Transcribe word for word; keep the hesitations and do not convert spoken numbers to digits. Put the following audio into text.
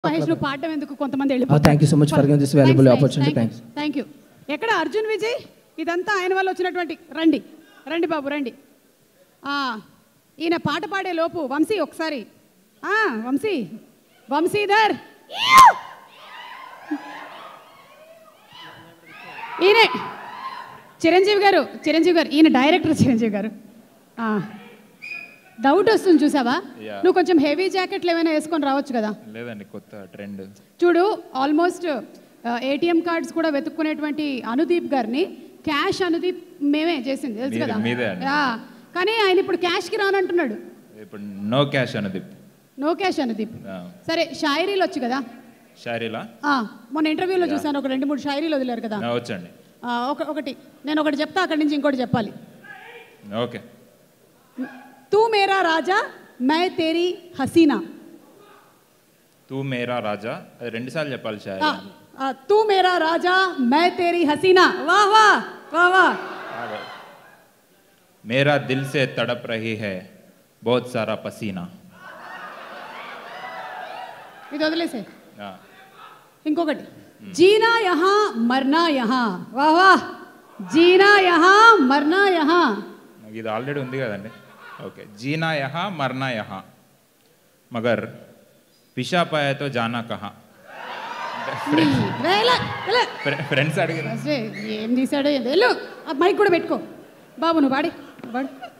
మహేష్ నువ్వు పాడడం ఎందుకు కొంతమంది వెళ్ళిపోతారు. Thank you so much for giving this valuable opportunity. Thanks. Thank you. ఎక్కడ అర్జున్ విజయ్ ఇదంతా ఆయన వల్ల వచ్చినటువంటి రండి రండి బాబు రండి. ఈయన పాట పాడే లోపు వంశీ ఒకసారి వంశీ వంశీధర్ ఈయనే చిరంజీవి గారు చిరంజీవి గారు ఈయన డైరెక్టర్ చిరంజీవి గారు. డౌట్ వస్తుంది చూసావా, నువ్వు కొంచెం హెవీ జాకెట్లు ఏమైనా వేసుకొని రావచ్చు కదా. లేదండి, కొత్త ట్రెండ్. చూడు ఆల్మోస్ట్ ఏటీఎం కార్డ్స్ కూడా వెతుక్కునేటువంటి అనుదీప్ గారిని క్యాష్ అనుదీప్ మేమే చేసింది తెలుసు కదా. కానీ ఆయన ఇప్పుడు క్యాష్కి రానంటున్నాడు. ఇప్పుడు no cash Anudeep. No cash Anudeep. సరే షాయరీలు వచ్చు కదా. షాయరీలా మొన్న ఇంటర్వ్యూలో చూసాను, ఒక రెండు మూడు షాయరీలు వదిలేరు కదా. వచ్చండి. ఒకటి నేను ఒకటి చెప్తా, అక్కడి నుంచి ఇంకోటి చెప్పాలి. ఓకే. तू मेरा राजा मैं तेरी हसीना. तू मेरा राजा రెండు సార్లు చెప్పాలి షాయరీ. तू मेरा राजा मैं तेरी हसीना. वाह वाह वाह वाह. मेरा दिल से तड़प रही है बहुत सारा पसीना. ఇది వదిలేసే. ఇంకొకటి జీనా యహా మర్నా యహా. వాహ్ వాహ్. జీనా యహా మర్నా యహా. ఇది ఆల్రెడీ ఉంది కదండి. ओके. जीना यहाँ मरना यहाँ मगर पिशा पाया तो जाना कहाँ. ఫ్రెండ్స్ అడిగారు ఏం తీసాడో మైక్ కూడా పెట్టుకో బాబు, నువ్వు పాడి పాడు.